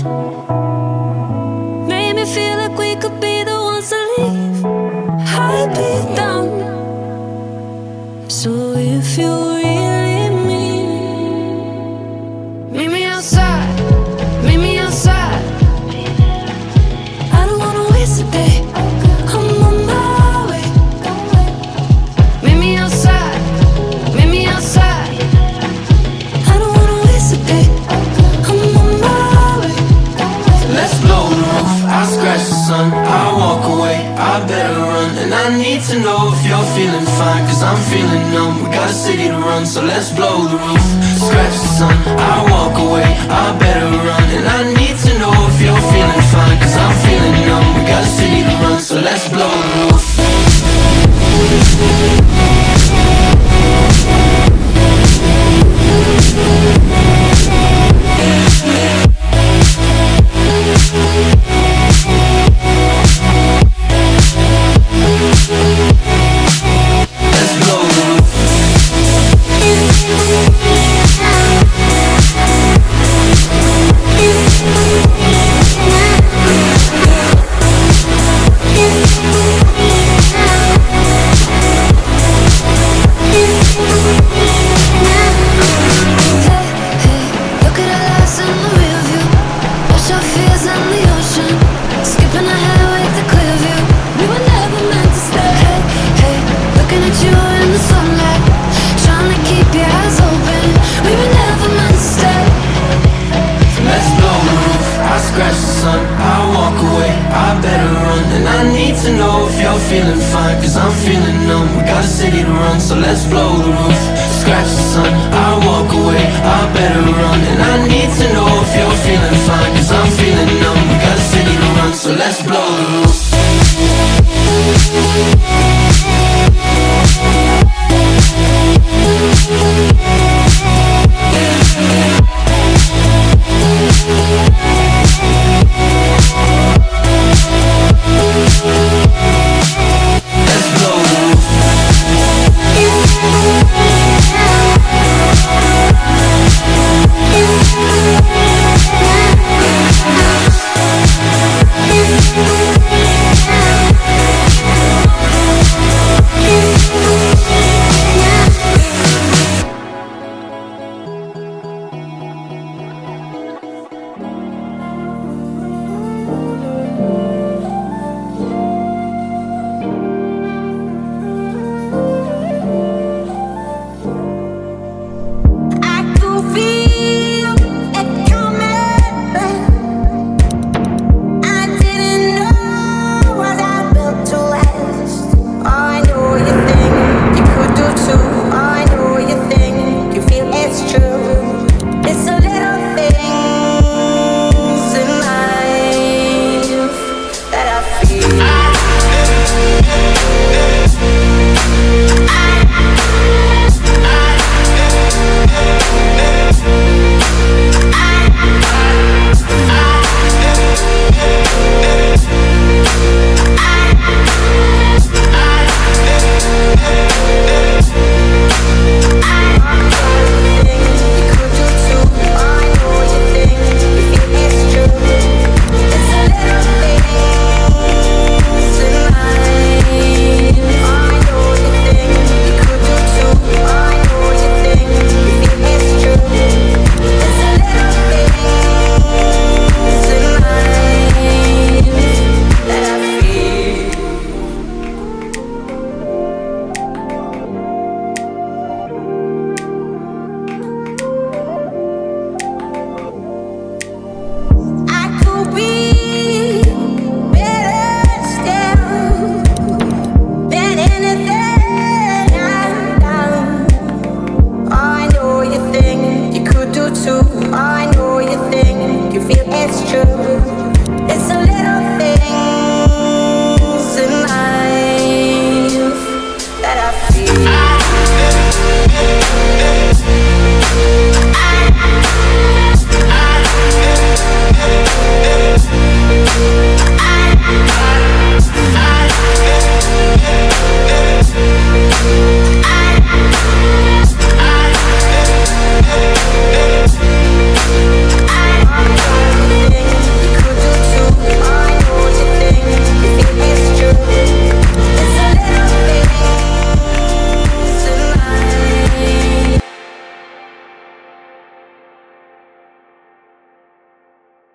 Made me feel like we could be the ones to leave. I'd be down. So if you really meet me outside, meet me outside. I don't wanna waste a day, I'm on my way. Meet me outside, meet me outside. I don't wanna waste a day, I'm on my way. Let's blow the roof, I scratch the sun, I walk away, I better run. And I need to know if you're feeling fine, cause I'm feeling numb. We got a city to run, so let's blow the roof. Scratch the sun, I walk away, I better run. And I need to know if you're feeling fine, cause I'm feeling numb. We got a city to run, so let's blow the roof. Feeling fine, cause I'm feeling numb. We got a city to run, so let's blow the roof. Scratch the sun, I walk away, I better run. And I need to know